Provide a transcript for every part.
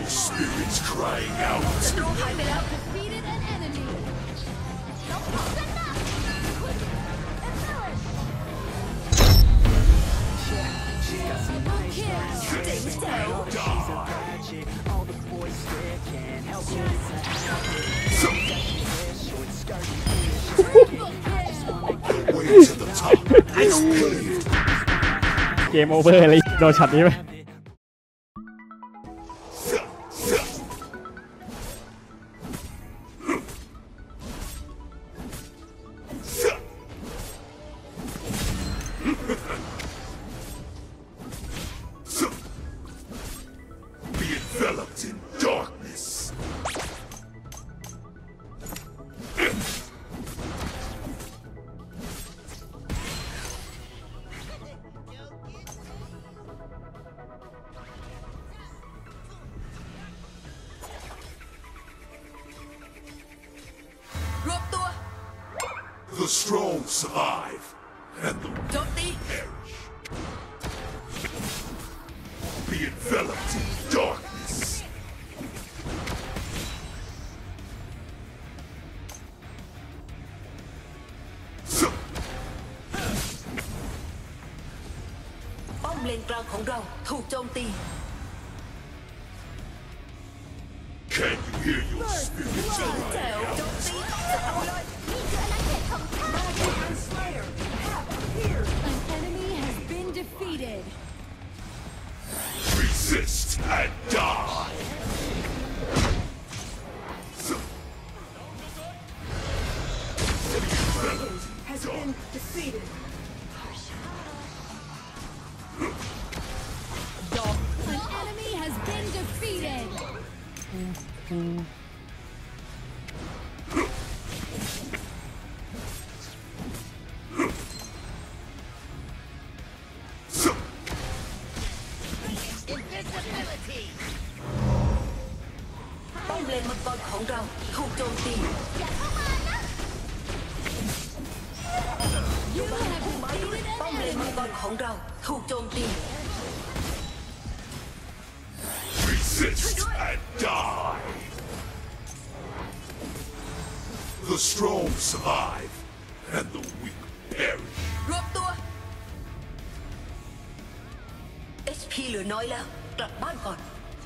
spirits crying out. ศัตรูหายไปแล้ว Defeated an enemy. Double kill. เจ๋งแจ๋ว Way to the top. It's paved. เกมโอเวอร์เลยโดนช็อตนี้ไหม Be enveloped in darkness. The strong survive, and the โจมตี perish. Be enveloped in darkness. ป้อมเลนกลางของเราถูกโจมตี Can you hear your spirits แจ๋ crying ว out? โจมตีเอาเลย An enemy has been defeated. Resist and die. has been defeated An enemy has been defeated. invisibility ป้อมเลนมังกรของเราถูกโจมตี You have defeated ป้อม an เลนมัง enemy. กรของเราถูกโจมตี Resist and die. The strong survive, and the weak perish. รวบตัว HP เหลือน้อยแล้ว กลับบ้านก่อน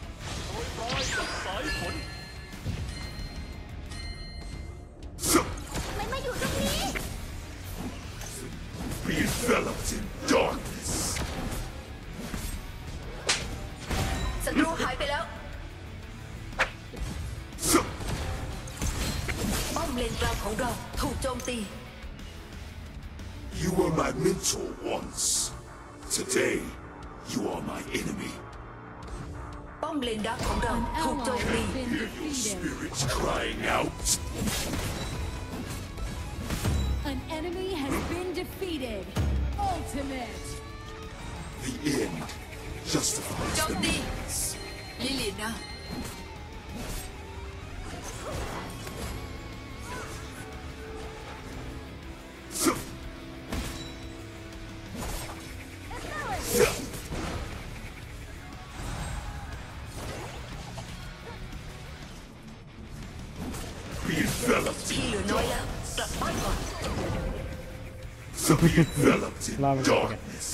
มันมาอยู่ตรงนี้ Be enveloped in darkness. ศัตรูหายไปแล้ว ป้อมเลนกลางของเราถูกโจมตี You were my mentor once. Today, you are my enemy. ป้อมเลนดักของเรา An ถูกโจ ally มตี has been Hear your defeated. spirits crying out. An enemy has been defeated. Ultimate. The end justifies โจม the ตี means. ลิลินะ Be enveloped ที่ in เหลือน้อยแล้ว กลับบ้านก่อน Be enveloped in Love it. darkness.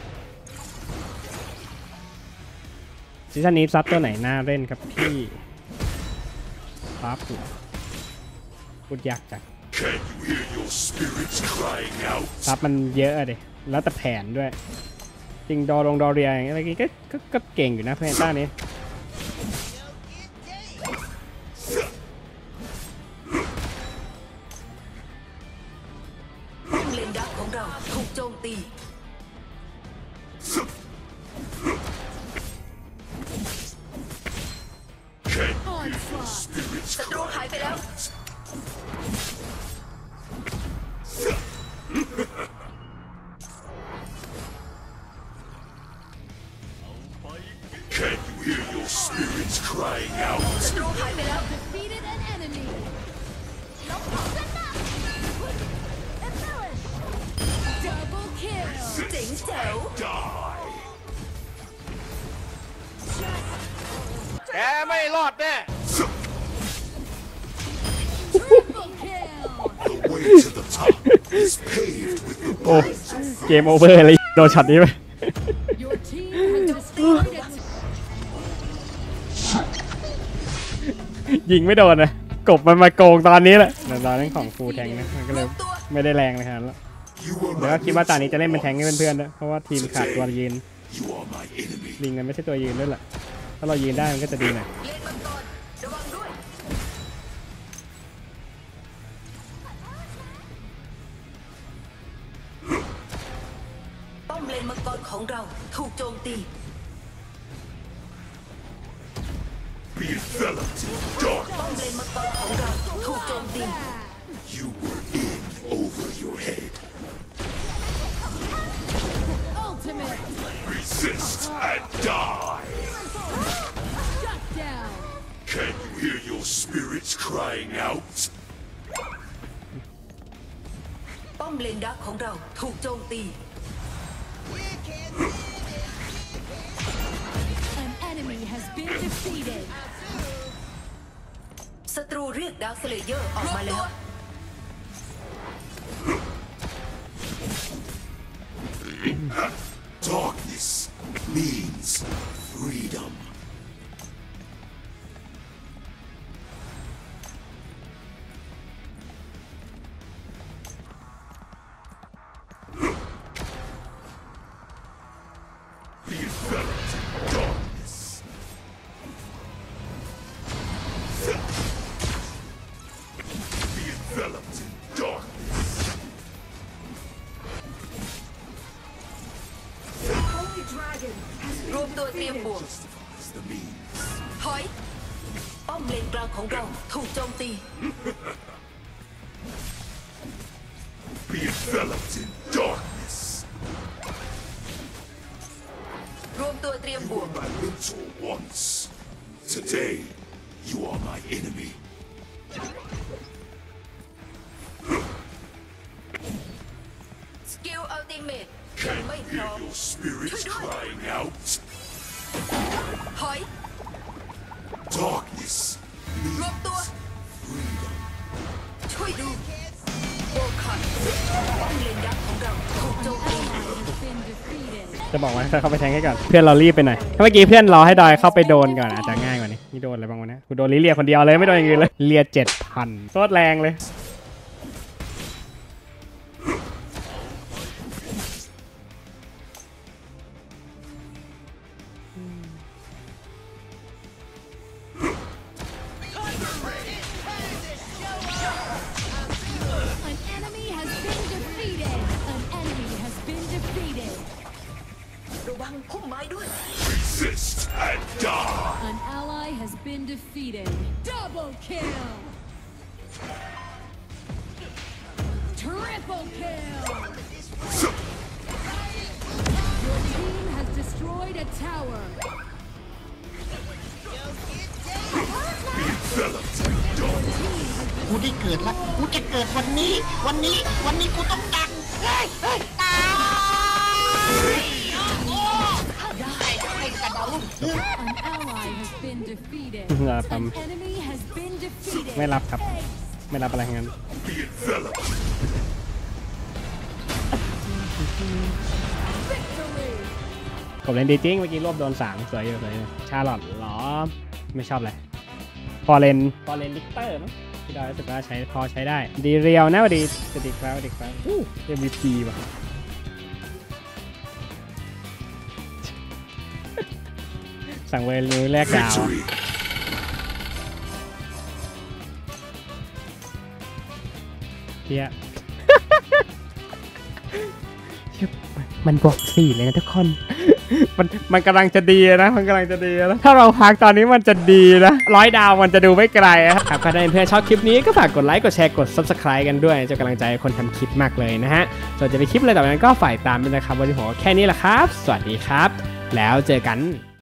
ซีซั่นนี้ซับตัวไหนน่าเล่นครับพี่ซับพูดยากจัง Can you hear your spirits crying out? ซับมันเยอะอะดิแล้วแต่แผนด้วย จริงดอรงดอเรียอย่างเงี้ยอะไรกี้ก็เก่งอยู่นะเพนต้านี้ป้อมเลนดักของเราถูกโจมตี Can you hear your Onslaught. spirits ศัตรูหาย crying ไปแล้ว out? Can you hear your spirits crying out? ศัตรูหายไปแล้ว Defeated an enemy. Double kill. เจ๋งแจ๋ว Die. แกไม่รอดแน่ Triple kill. The way to the top is paved with the โอ้ blood of เกมโอเวอร์เลยโดนช็อตนี้ไป Your team has destroyed it. ยิงไม่โดนนะกบมันมาโกงตอนนี้แหละแต่ตอนนั้นของฟูลแทงนะมันก็เลยไม่ได้แรงเลยครับแล้ว You are เดี๋ยวก็ my คิดว่าตอนนี้จะเล่นเป็นแทงให้เพื่อนๆด้วยเพราะว่าทีมขาดตัวยืน You are my enemy. ลิงมันไม่ใช่ตัวยืนด้วยแหละถ้าเรายืนได้มันก็จะดีหน่อยเลนมังกรระวังด้วยป้อมเลนมังกรของเราถูกโจมตี Be enveloped in dark. ป้อมเลนมังกรของเราถูกโจมตี You were in over your head. Ultimate. Resist and die. Shut down. Can you hear your spirits crying out? ป้อมเลนดักของเราถูกโจมตี An enemy has been defeated. ศัตรูเรียกดาร์คสเลเยอร์ออกมาแล้ว Darkness means freedom. Be enveloped in darkness. Be enveloped in darkness. Holy Dragon รวมตัวเตรียมบวก Justifies the means. ถอย ป้อมเลนกลางของเราถูกโจมตี Be enveloped in darkness. รวมตัวเตรียมบ You วก were my mentor once. Today, you are my enemy. สกิลอัลติเมท Can ไม่ you พร้อ hear ม your spirits crying out? ถอย Darkness รวมตัว freedom. ช่วยดูโบคันป้อมเลนดักของเราถูกโจมตี Ally has been defeated. จะบอกว่าถ้าเข้าไปแทงให้ก่อนเพื่อนเรารีบไปหน่อยถ้าเมื่อกี้เพื่อนรอให้ดอยเข้าไปโดนก่อนอาจจะง่ายกว่านี้นี่โดนอะไรบ้างวะเนี่ยกูโดนลิเลียคนเดียวเลยไม่โดนอย่างอื่นเลยเลีย7,000โคตรแรงเลย An enemy has been defeated. An enemy has been defeated. ระวังพุ่มไม้ด้วย Resist and die. An ally has been defeated. Double kill. Triple kill. Your team has destroyed a tower. Enveloped in darkness. กูได้เกิดแล้ว กูจะเกิดวันนี้ วันนี้กูต้องดังเฮ้ยตายโอ้ได้ให้กระเดา An ally has been defeated. อย่าท An enemy has been defeated. ำไม่รับครับ ไม่รับอะไรทั้งนั้น Be enveloped. Victory. ผมเล่นดีจริงเมื่อกี้รวบโดน3สวยอยู่เลยชาลอตหรอไม่ชอบเลยพอเลนลิกเตอร์มั้งพี่ดอยรู้สึกว่าใช้พอใช้ได้ดีเรียวนะวันดีสวัสดีครับMVP ว่ะสั่งเวลิวแรกดาว Victory. เฮีย มันบวก4เลยนะทุกคน มันกำลังจะดีนะมันกำลังจะดีนะถ้าเราพักตอนนี้มันจะดีนะ100 ดาวมันจะดูไม่ไกลครับก็ได้เพื่อนชอบคลิปนี้ก็ฝากกดไลค์กดแชร์กด Subscribe กันด้วยจะกำลังใจคนทำคลิปมากเลยนะฮะส่วนจะไปคลิปอะไรต่อไปนั้นก็ฝ่ายตามด้วยนะครับวันนี้ผมแค่นี้แหละครับ สวัสดีครับ แล้วเจอกัน